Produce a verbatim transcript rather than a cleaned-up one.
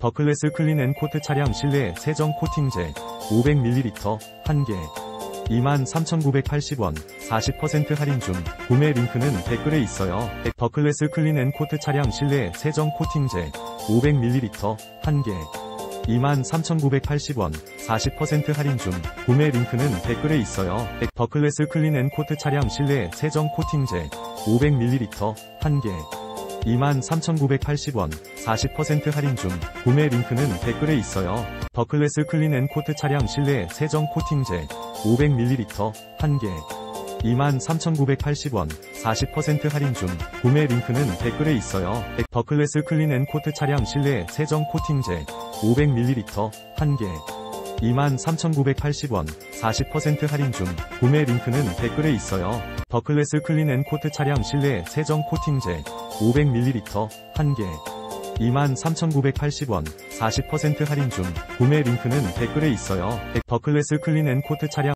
버클레스 클린 앤 코트 차량 실내 세정 코팅제 오백 밀리리터 한 개 이만 삼천구백팔십 원 사십 퍼센트 할인 중. 구매 링크는 댓글에 있어요. 버클레스 클린 앤 코트 차량 실내 세정 코팅제 오백 밀리리터 한 개 이만 삼천구백팔십 원 사십 퍼센트 할인 중. 구매 링크는 댓글에 있어요. 버클레스 클린 앤 코트 차량 실내 세정 코팅제 오백 밀리리터 한 개 이만 삼천구백팔십 원 사십 퍼센트 할인 중. 구매 링크는 댓글에 있어요. 버클레스 클린 앤 코트 차량 실내 세정 코팅제 오백 밀리리터 한 개 이만 삼천구백팔십 원 사십 퍼센트 할인 중. 구매 링크는 댓글에 있어요. 버클레스 클린 앤 코트 차량 실내 세정 코팅제 오백 밀리리터 한 개 이만 삼천구백팔십 원 사십 퍼센트 할인 중. 구매 링크는 댓글에 있어요. 버클레스 클린 앤 코트 차량 실내 세정 코팅제 오백 밀리리터 한 개 이만 삼천구백팔십 원 사십 퍼센트 할인 중. 구매 링크는 댓글에 있어요. 버클레스 클린 앤 코트 차량